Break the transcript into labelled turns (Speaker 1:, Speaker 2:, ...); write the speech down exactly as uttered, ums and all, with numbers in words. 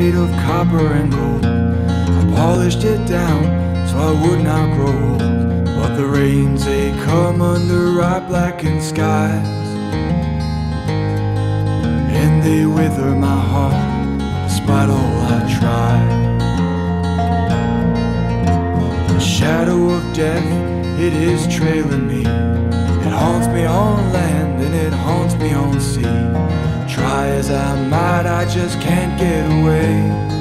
Speaker 1: made of copper and gold. I polished it down so I would not grow old. But the rains, they come under our blackened skies, and they wither my heart despite all I try. The shadow of death, it is trailing me. It haunts me on land and it haunts me on sea. Try as I might, I just can't get away.